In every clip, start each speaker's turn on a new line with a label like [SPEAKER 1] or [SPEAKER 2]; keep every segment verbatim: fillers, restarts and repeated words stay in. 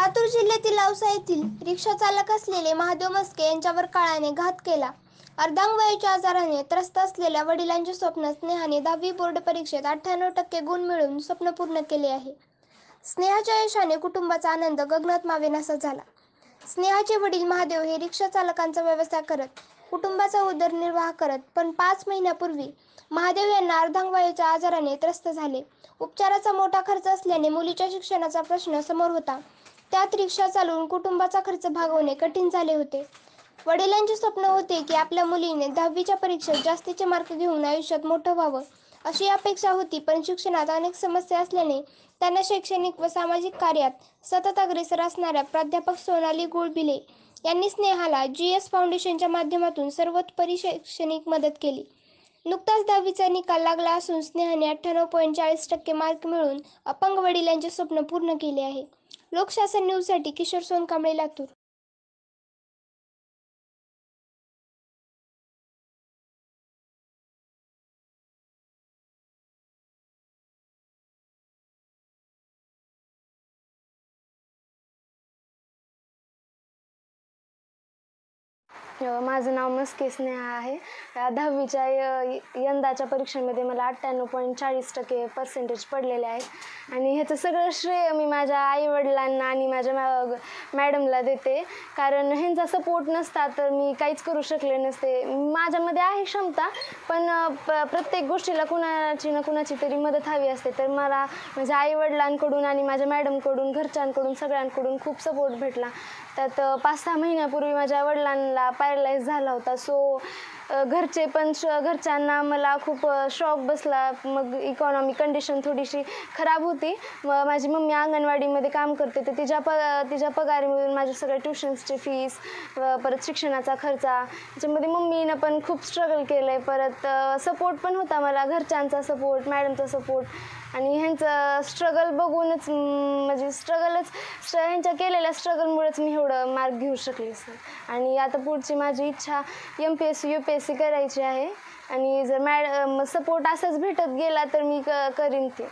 [SPEAKER 1] लातूर जिल्ह्यातील औसा येथील रिक्षा चालक असलेले महादेव मस्के यांच्यावर काळाने घात केला. अर्धांगवायूच्या आजाराने त्रस्त असलेल्या वडिलांचे स्वप्न स्नेहाने दहावी बोर्ड परीक्षेत अठ्ठ्याण्णव टक्के गुण मिळवून स्वप्न पूर्ण केले आहे. स्नेहाच्या यशाने कुटुंबाचा आनंद गगनात मावेनासा झाला. स्नेहाचे वडील महादेव हे रिक्षा चालकांचा व्यवसाय करत कुटुंबाचा उदरनिर्वाह करत पण पाच महिन्यापूर्वी महादेव यांना अर्धांगवायूच्या आजाराने त्रस्त झाले. उपचाराचा मोठा खर्च असल्याने मुलीच्या शिक्षणाचा प्रश्न समोर होता. त्यात रिक्षा चालवून कुटुंबाचा खर्च भागवणे कठीण झाले होते. वडिलांचे स्वप्न होते की आपल्या मुलीने दहावीच्या परीक्षेत जास्तीचे मार्क घेऊन आयुष्यात मोठं व्हावं अशी अपेक्षा होती, पण शिक्षणात अनेक समस्या असल्याने त्यांना शैक्षणिक व सामाजिक कार्यात सतत अग्रेसर असणाऱ्या प्राध्यापक सोनाली गुळबिले यांनी स्नेहाला जी एस फाउंडेशनच्या माध्यमातून सर्वतोपरी शैक्षणिक मदत केली. नुकताच दहावीचा निकाल लागला असून स्नेहाने अठ्ठ्याण्णव पॉईंट चाळीस टक्के मार्क मिळवून अपंग वडिलांचे स्वप्न पूर्ण केले आहे. लोकशासन न्यूजसाठी किशोर सोनकांबळे, लातूर.
[SPEAKER 2] माझं नाव मस्के स्नेहा आहे. दहावीच्या य यंदाच्या परीक्षेमध्ये मला अठ्ठ्याण्णव पॉईंट चाळीस टक्के पर्सेंटेज पडलेले आहेत आणि ह्याचं सगळं श्रेय मी माझ्या आईवडिलांना आणि माझ्या मॅ मॅडमला देते. कारण ह्यांचा सपोर्ट नसता तर मी काहीच करू शकले नसते. माझ्यामध्ये आहे क्षमता, पण प प्रत्येक गोष्टीला कुणाची ना कुणाची तरी मदत हवी असते. तर मला माझ्या आईवडिलांकडून आणि माझ्या मॅडमकडून, घरच्यांकडून, सगळ्यांकडून खूप सपोर्ट भेटला. त्यात पाच सहा महिन्यापूर्वी माझ्या वडिलांना पॅरलाइज झाला होता. सो घरचे पण घरच्यांना मला खूप शॉक बसला. मग इकॉनॉमी कंडिशन थोडीशी खराब होती. मग माझी मम्मी अंगणवाडीमध्ये काम करते, तर तिच्या प तिच्या पगारीमधून माझ्या सगळ्या ट्युशन्सची फीस, परत शिक्षणाचा खर्च, त्याच्यामध्ये मम्मीनं पण खूप स्ट्रगल केलं आहे. परत सपोर्ट पण होता मला, घरच्यांचा सपोर्ट, मॅडमचा सपोर्ट आणि ह्यांचं स्ट्रगल बघूनच म्हणजे स्ट्रगलच ह्यांच्या केलेल्या स्ट्रगलमुळेच मी एवढं मार्क घेऊ शकले सर. आणि आता पुढची माझी इच्छा M P S C, U P S C करायची आहे आणि जर मॅड सपोर्ट असंच भेटत गेला तर मी क करीन ते.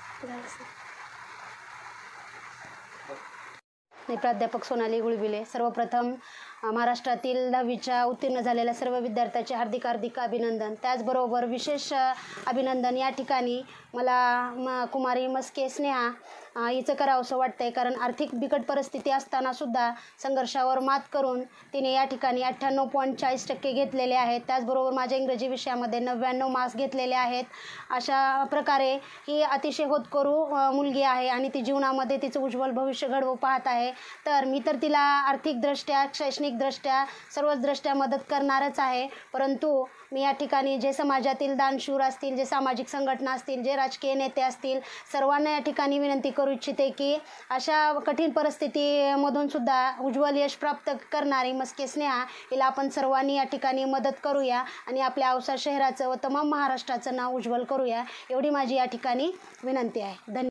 [SPEAKER 3] प्राध्यापक सोनाली गुळबिले. सर्वप्रथम महाराष्ट्रातील दहावीच्या उत्तीर्ण झालेल्या सर्व विद्यार्थ्यांचे हार्दिक हार्दिक अभिनंदन. त्याचबरोबर विशेष अभिनंदन या ठिकाणी मला म कुमारी मस्के स्नेहा हिचं करावंसं वाटतं आहे. कारण आर्थिक बिकट परिस्थिती असतानासुद्धा संघर्षावर मात करून तिने या ठिकाणी अठ्ठ्याण्णव पॉईंट चाळीस टक्के घेतलेले आहेत. त्याचबरोबर माझ्या इंग्रजी विषयामध्ये नव्याण्णव मार्क्स घेतलेले आहेत. अशा प्रकारे ही अतिशय होतकरू मुलगी आहे आणि ती जीवनामध्ये तिचं उज्ज्वल भविष्य घडवू पाहत आहे. तर मी तर तिला आर्थिकदृष्ट्या, शैक्षणिकदृष्ट्या, सर्वच दृष्ट्या मदत करणारच आहे. परंतु मी या ठिकाणी जे समाजातील दानशूर असतील, जे सामाजिक संघटना असतील, जे राजकीय नेते असतील, सर्वांना या ठिकाणी विनंती करू इच्छिते की अशा कठीण परिस्थितीमधून सुद्धा उज्ज्वल यश प्राप्त करणारी मस्के स्नेहा हिला आपण सर्वांनी या ठिकाणी मदत करूया आणि आपल्या औसा शहराचं व तमाम महाराष्ट्राचं नाव उज्ज्वल करूया, एवढी माझी या ठिकाणी विनंती आहे. धन्यवाद.